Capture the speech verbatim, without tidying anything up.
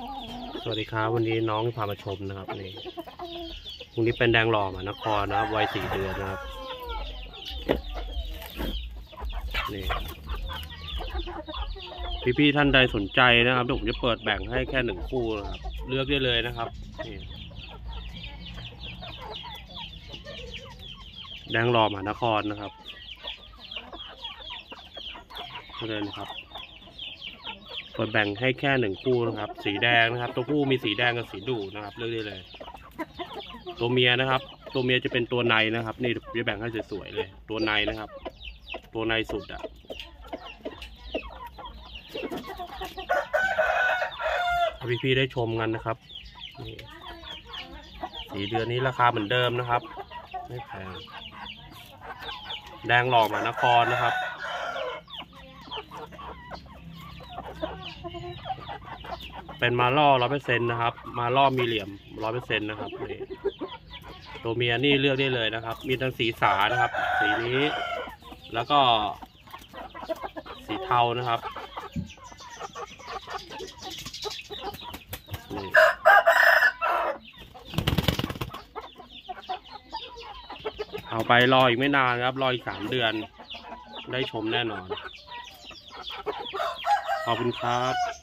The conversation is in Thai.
สวัสดีครับวันนี้น้องพามาชมนะครับนี่พรุ่งนี้เป็นแดงหล่อมานครนะครับวัยสี่เดือนนะครับนี่พี่ๆท่านใดสนใจนะครับเดี๋ยวผมจะเปิดแบ่งให้แค่หนึ่งคู่นะครับเลือกได้เลยนะครับนี่แดงหล่อมานครนะครับเลยนะครับเปิดแบ่งให้แค่หนึ่งคู่นะครับสีแดงนะครับตัวผู้มีสีแดงกับสีดุนะครับเลือกได้เลยตัวเมียนะครับตัวเมียจะเป็นตัวในนะครับนี่จะแบ่งให้สวยๆเลยตัวในนะครับตัวในสุดอ่ะพี่ๆได้ชมกันนะครับนี่สีเดือนนี้ราคาเหมือนเดิมนะครับไม่แพงแดงหล่อมานครนะครับเป็นมาล่อร้อยเปอร์เซ็นต์นะครับมาล่อมีเหลี่ยมร้อยเปอร์เซ็นต์นะครับนี่ตัวเมียนี่เลือกได้เลยนะครับมีทั้งสีสานะครับสีนี้แล้วก็สีเทานะครับนี่เอาไปรออีกไม่นานครับรออีกสามเดือนได้ชมแน่นอนขอบคุณครับ